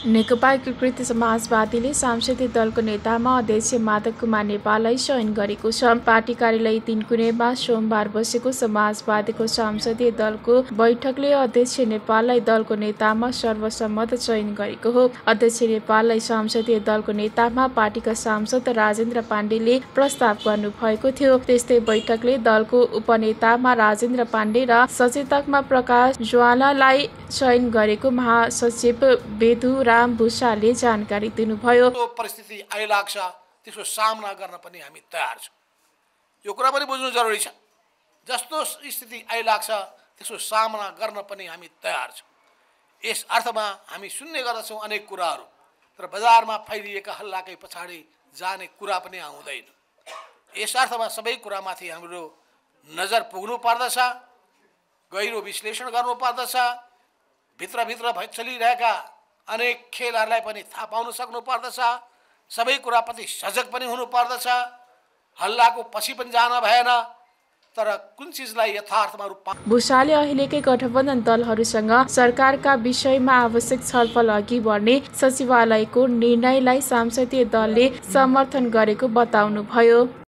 नेकपा एकीकृत समाजवादीले सांसदीय दलको नेतामा अध्यक्ष माधव कुमार नेपाललाई चयन गरेको छ। पार्टी कार्यालय 3 कुनेमा सोमबार बसेको समाजवादीको संसदीय दलको बैठकले अध्यक्ष नेपाललाई दलको नेतामा सर्वसम्मत चयन गरेको हो। अध्यक्ष नेपाललाई संसदीय दलको नेतामा पार्टीका सांसद राजेन्द्र पाण्डेले प्रस्ताव गर्नुभएको थियो। त्यस्तै बैठकले दलको उपनेतामा राजेन्द्र पाण्डे र सचेतकमा प्रकाश ज्वालालाई चयन गरेको महासचिव बेदुराम भूषालले जानकारी दिनुभयो। परिस्थिति आइलाग्छ त्यसको सामना गर्न पनि हामी तयार छौँ। यो कुरा पनि बुझ्नु जरुरी छ। जस्तो स्थिति आइलाग्छ त्यसको सामना गर्न पनि हामी तयार छौँ। यस अर्थमा हामी सुन्ने गर्दछौँ अनेक कुराहरू, तर बजारमा फैलिएका हल्लाकै पछाडि जाने कुरा पनि आउँदैन। यस अर्थमा सबै कुरामाथि हाम्रो नजर पुग्नु पर्दछ, गहिरो विश्लेषण गर्नु पर्दछ। भित्रभित्र चलिरहेका अनेक खेलहरूलाई पनि थाहा पाउन सक्नु पर्दछ। सबै कुराप्रति सजग पनि हुनु पर्दछ। हल्लाको पछि पनि जान भएन, तर कुन चिजलाई यथार्थमा रूपमा। भूषालले अहिलेकै गठबन्धन दलहरूसँग सरकारका विषयमा आवश्यक छलफल अघि बढ्ने सचिवालयको निर्णयलाई संसदीय दलले समर्थन गरेको बताउनुभयो।